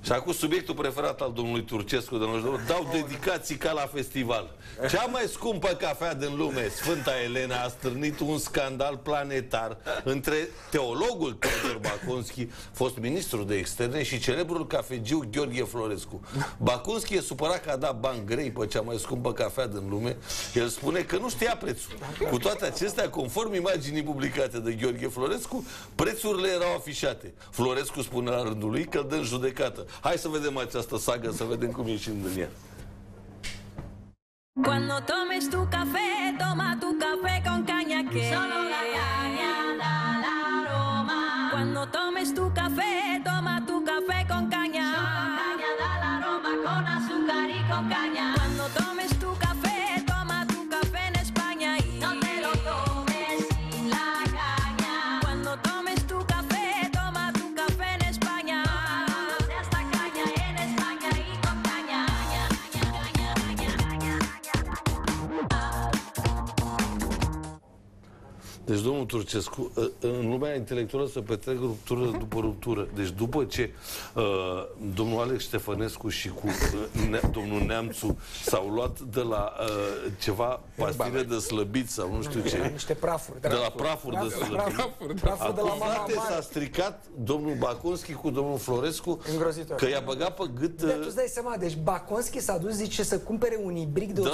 Și acum subiectul preferat al domnului Turcescu, domnul, dau dedicații ca la festival. Cea mai scumpă cafea din lume, Sfânta Elena, a stârnit un scandal planetar între teologul Teodor Baconski, fost ministru de externe, și celebrul cafegiu Gheorghe Florescu. Baconski e supărat că a dat bani grei pe cea mai scumpă cafea din lume. El spune că nu știa prețul. Cu toate acestea, conform imaginii publicate de Gheorghe Florescu, prețurile erau afișate. Florescu spune la rândul lui că îl dă în judecată. Hai să vedem această sagă, să vedem cum ieșim din ea. Cuando tomes tu café, toma tu café con caña que solo la caña da la aroma. Cuando tomes tu café, toma tu café con caña. Solo caña da la aroma, con azúcar y con caña. Cuando tomes tu café, toma tu café en España y no te lo tomes sin la caña. Cuando tomes tu café, toma tu café en España. De esta caña en España y con caña. Deci, domnul Turcescu, în lumea intelectuală se petrec ruptură după ruptură. Deci, după ce domnul Alex Ștefănescu și cu domnul Neamțu s-au luat de la ceva pastile de slăbit sau nu știu ce. Niște prafuri. De la prafuri de slăbit. Acum, frate, s-a stricat domnul Baconski cu domnul Florescu, că i-a băgat pe gât... Tu îți dai seama, deci Baconski s-a dus, zice, să cumpere un ibric de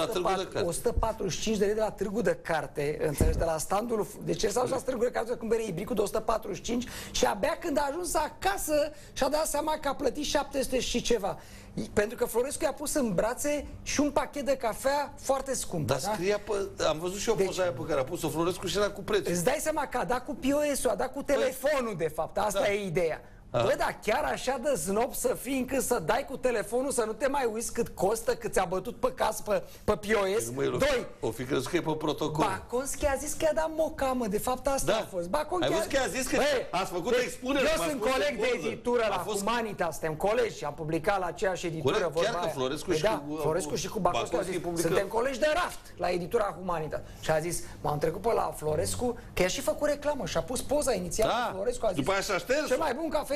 145 de lei de la Târgu de Carte, înțelegi, de la standul... Deci el s-a dus la Târgu de Carte să cumpere ibricul de 145 și abia când a ajuns acasă și-a dat seama că a plătit 700 și ceva. Pentru că Florescu i-a pus în brațe și un pachet de cafea foarte scump. Dar scria pe... Am văzut și o poză aia pe care a pus-o Florescu și era cu prețul. Îți dai seama că a dat cu POS-ul, a dat cu telefonul, de fapt. Asta e ideea. Bă, dar chiar așa de snob să fii încât să dai cu telefonul, să nu te mai uiți cât costă, cât ți-a bătut pe casă, pe POS? Doi. O fi crezut că e pe protocol. Baconski a zis că i-a dat mocamă, de fapt asta a fost. Ai văzut că a zis că ați făcut expunere. Eu sunt coleg de editură la Humanitas, suntem colegi și am publicat la aceeași editură. Chiar că Florescu și cu Baconski au zis, suntem colegi de raft la editura Humanitas. Și a zis, m-am trecut pe la Florescu, că i-a și făcut reclamă și a pus poza inițială cu Florescu, a zis, după aia s-a șters. cel mai bun cafegiu,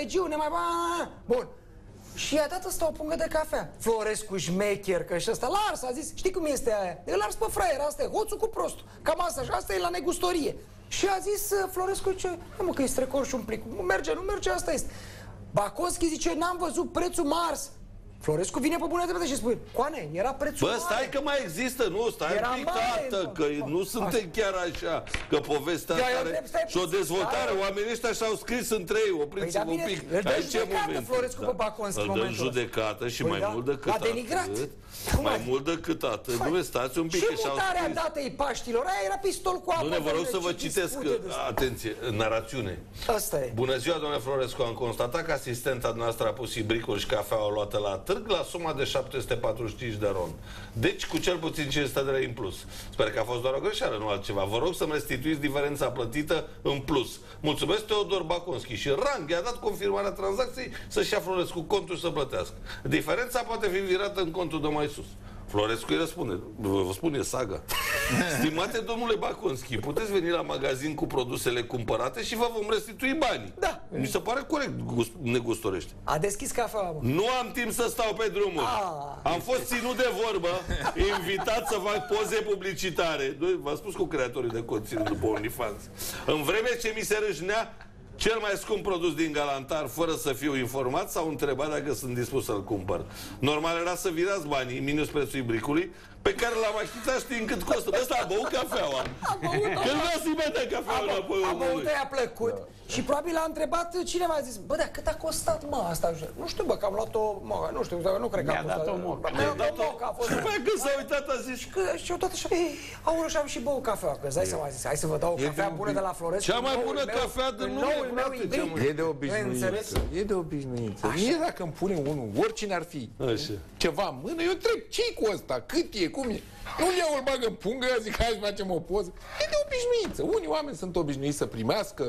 bun. Și i-a dat ăsta o pungă de cafea. Florescu șmecher, că și ăsta l-a ars, a zis, știi cum este aia? El ars pe fraier, asta e hoțul cu prostul. Cam asta, și asta e la negustorie. Și a zis Florescu, ce, mă, că e strecor și un plic. Merge, nu merge, asta este. Baconski zice, n-am văzut prețul mars. Florescu vine pe bună dreptate și spune, Coane, era prețul mare. Bă, stai că mai există, nu, stai un pic, tată, că nu suntem chiar așa, că povestea care... Și o dezvoltare, oamenii ăștia și-au scris între ei, opriți-vă un pic. Îl dă judecată Florescu pe Baconski în momentul ăsta. Îl dă judecată și mai mult decât atât. A denigrat. Mai mult decât atât. Nu, stați un pic, că și mutarea datei Paștilor, aia era pistol cu apă. Nu, vă rog să vă citesc, atenție, narațiune. Asta e. Bună ziua, domnule Florescu, am constatat că asistenta noastră a pus ibricul și cafeaua luată la târg la suma de 745 de ron. Deci cu cel puțin 500 de lei în plus. Sper că a fost doar o greșeală, nu altceva. Vă rog să-mi restituiți diferența plătită în plus. Mulțumesc, Teodor Baconski. Și rang, i-a dat confirmarea tranzacției să-și ia Florescu contul și să plătească. Diferența poate fi virată în contul de mai sus. Florescu îi răspunde, vă spune saga. Stimate domnule Baconski, puteți veni la magazin cu produsele cumpărate și vă vom restitui banii. Da. Mi se pare corect, negustorește. A deschis cafeaua. Nu am timp să stau pe drumuri. Am fost ținut de vorbă, invitat să fac poze publicitare. V-am spus cu creatorii de conținut după OnlyFans. În vreme ce mi se râșnea cel mai scump produs din Galantar, fără să fiu informat, s-au întrebat dacă sunt dispus să-l cumpăr. Normal era să virați banii, minus prețul ibricului, pe care l-am achitat știind cât costă. Ăsta a băut cafeaua. Când vrea să-i bătea cafeaua înapoi. A băut, i-a plăcut. Și probabil a întrebat cineva, a zis, bă, dar cât a costat, mă, asta? Nu știu, bă, că am luat-o, mă, nu știu, nu cred că a costat. Mi-a dat-o moca. Și pe aia când s-a uitat a zis, și eu tot așa, aură, și am și băut cafea, că îți dai seama, a zis, hai să vă dau o cafea bună de la Florescu. Cea mai bună cafea din lume. E de obișnuință. E de obișnuință. Mie dacă îmi pune unul, oricine ar fi, ceva în mână, eu întreb, ce-i cu ăsta? Cât e? Cum e? Nu-l iau, îl bag în pungă, zic, hai să facem o poză. E de obișnuință. Unii oameni sunt obișnuiți să primească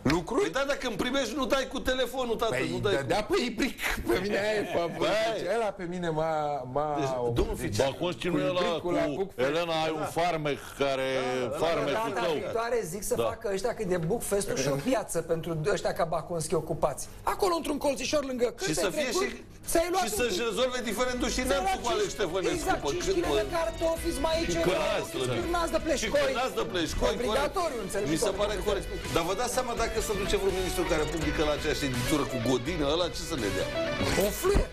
lucruri. Păi da, dacă îmi primești, nu dai cu telefonul, tată, Păi, nu dai cu... da, pe ibric, pe mine aia e faptul. Ăla pe mine m-a... Deci, domnul Ficea, Ba, continuă ăla cu Elena, ai un farmec care... Farmecul Data tău. viitoare zic să facă ăștia când e Bookfest-ul și o piață pentru ăștia ca Baconski ocupați. Acolo într-un colțișor lângă cât și să fie și să-și rezolve diferendul și neamțul cu Alex Ștefănescu. Exact, 5 kg de cartofi, mai aici, cârnați de pleșcoi. Și cârnați de pleșcoi. Obligatoriu, înțeleg. Mi se pare corect. Dar vă dați seama dacă se duce vreun ministru care publică la aceeași editură cu Godină, ăla ce să le dea? O fluie.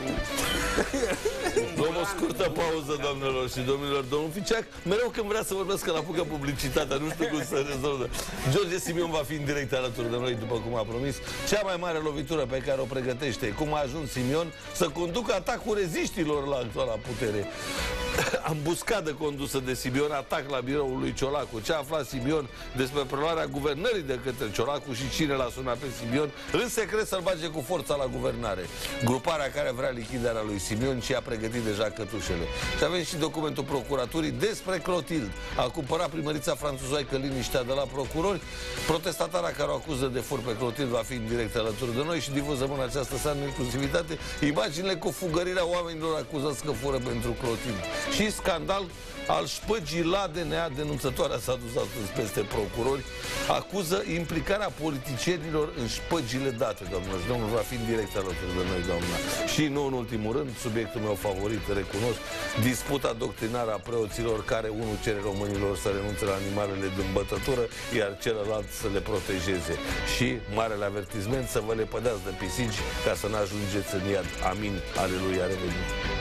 Luăm o scurtă pauză, doamnelor și domnilor. Domnul Ficeac, mereu când vrea să vorbesc că l-apucă publicitatea, nu știu cum să rezolvă. George Simion va fi în direct alături de noi, după cum a promis. Cea mai mare lovitură pe care o pregătește, cum a ajuns Simion să conducă atacul reziștilor la actuala putere. Ambuscadă condusă de Simion, atac la biroul lui Ciolacu. Ce a aflat Simion despre preluarea guvernării de către Ciolacu și cine l-a sunat pe Simion în secret să-l bage cu forța la guvernare. Gruparea care vrea lichidarea lui Simion și a pregătit deja cătușele. Și avem și documentul procuraturii despre Clotilde. A cumpărat primărița franțuzoică liniștea de la procurori. Protestatara care o acuză de fur pe Clotilde va fi în direct alături de noi și difuzăm în această seară în inclusivitate imaginile cu fugărirea oamenilor acuzați că fură pentru Clotilde. Și scandal al șpăgii la DNA, denunțătoarea s-a dus astăzi peste procurori, acuză implicarea politicienilor în șpăgile date, doamnă. Și domnul va fi în direct alături de noi, doamna. Și nu în ultimul rând, subiectul meu favorit, recunosc, disputa doctrinară a preoților care unul cere românilor să renunțe la animalele de îmbătătură, iar celălalt să le protejeze. Și marele avertisment să vă lepădați de pisici ca să n-ajungeți în iad. Amin. Aleluia. Revenim.